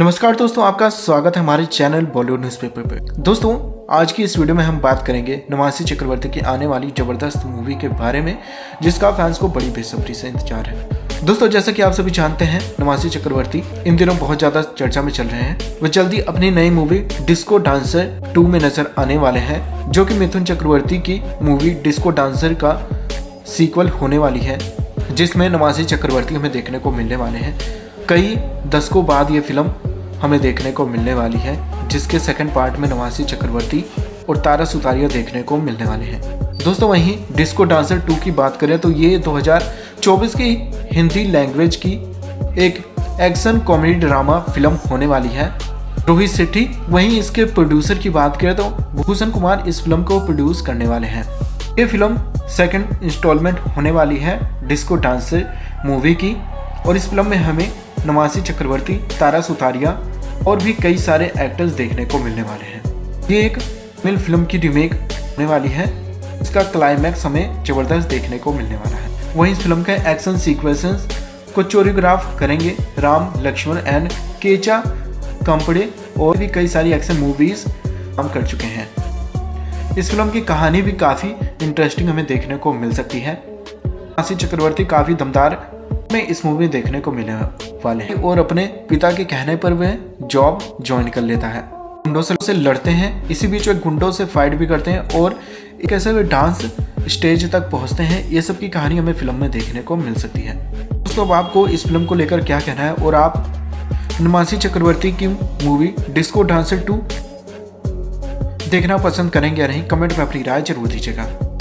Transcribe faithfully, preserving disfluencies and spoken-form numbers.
नमस्कार दोस्तों, आपका स्वागत है हमारे चैनल बॉलीवुड न्यूज़पेपर पे। दोस्तों, आज की इस वीडियो में हम बात करेंगे नवासी चक्रवर्ती की आने वाली जबरदस्त मूवी के बारे में, जिसका फैंस को बड़ी बेसब्री से इंतजार है। दोस्तों, जैसा कि आप सभी जानते हैं, नवासी चक्रवर्ती इन दिनों बहुत ज़्यादा चर्चा में चल रहे हैं। वो जल्दी अपनी नई मूवी डिस्को डांसर टू में नजर आने वाले हैं, जो कि मिथुन चक्रवर्ती की मूवी डिस्को डांसर का सीक्वल होने वाली है, जिसमें नवासी चक्रवर्ती हमें देखने को मिलने वाले हैं। कई दशकों बाद ये फिल्म हमें देखने को मिलने वाली है, जिसके सेकंड पार्ट में नवासी चक्रवर्ती और तारा सुतारिया देखने को मिलने वाले हैं। दोस्तों, वहीं डिस्को डांसर टू की बात करें तो ये दो हज़ार चौबीस की हिंदी लैंग्वेज की एक एक्शन कॉमेडी ड्रामा फिल्म होने वाली है। रोहित शेट्टी, वहीं इसके प्रोड्यूसर की बात करें तो भूषण कुमार इस फिल्म को प्रोड्यूस करने वाले हैं। ये फिल्म सेकंड इंस्टॉलमेंट होने वाली है डिस्को डांसर मूवी की, और इस फिल्म में हमें नवासी चक्रवर्ती, तारा सुतारिया और भी कई सारे एक्टर्स देखने को मिलने वाले हैं। ये एक तमिल फिल्म की रीमेक होने वाली है। इसका क्लाइमैक्स हमें जबरदस्त देखने को मिलने वाला है। वहीं इस फिल्म के एक्शन सीक्वेंसेस को कोरियोग्राफ करेंगे Ram Laxman and Kecha Khamphakdee, और भी कई सारी एक्शन मूवीज काम कर चुके हैं। इस फिल्म की कहानी भी काफ़ी इंटरेस्टिंग हमें देखने को मिल सकती है। नवासी चक्रवर्ती काफ़ी दमदार में इस मूवी देखने को मिलने वाले हैं, और अपने पिता के कहने पर वह जॉब ज्वाइन कर लेता है। गुंडों से लड़ते हैं, इसी बीच वे गुंडों से फाइट भी करते हैं, और एक ऐसे वे डांस स्टेज तक पहुंचते हैं। ये सब की कहानी हमें फिल्म में देखने को मिल सकती है। दोस्तों, अब आपको इस फिल्म को लेकर क्या कहना है, और आप नवासी चक्रवर्ती की मूवी डिस्को डांसर टू देखना पसंद करेंगे या नहीं, कमेंट में अपनी राय जरूर दीजिएगा।